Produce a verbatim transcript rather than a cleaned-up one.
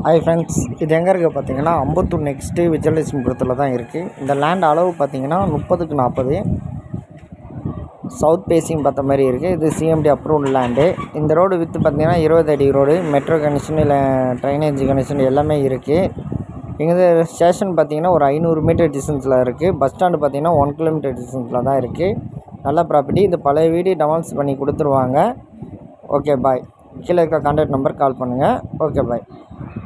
Hi friends, இது எங்கே இருக்குது பார்த்தீங்கன்னா அம்பத்தூர் நெக்ஸ்ட்டு விஜயலட்சுமிபுரத்தில் தான் இருக்குது. இந்த லேண்ட் அளவு பார்த்தீங்கன்னா முப்பதுக்கு நாற்பது சவுத் பேசிங் பார்த்த மாதிரி இருக்குது. இது சிஎம்டி அப்ரூவ்டு லேண்டு. இந்த ரோடு விற்று பார்த்தீங்கன்னா இருபது அடி ரோடு, மெட்ரோ கனெக்ஷன் இல்லை ட்ரைனேஜ் கனெக்ஷன் எல்லாமே இருக்குது. இங்கே ஸ்டேஷன் பார்த்தீங்கன்னா ஒரு ஐநூறு மீட்டர் டிஸ்டன்ஸில் இருக்குது. பஸ் ஸ்டாண்டு பார்த்தீங்கன்னா ஒன் கிலோமீட்டர் டிஸ்டன்ஸில் தான் இருக்குது. நல்ல ப்ராப்பர்ட்டி. இது பழைய வீடு டெமாலிஷ் பண்ணி கொடுத்துருவாங்க. Okay bye. கீழே இருக்க கான்டாக்ட் நம்பர் கால் பண்ணுங்கள். ஓகே பாய்.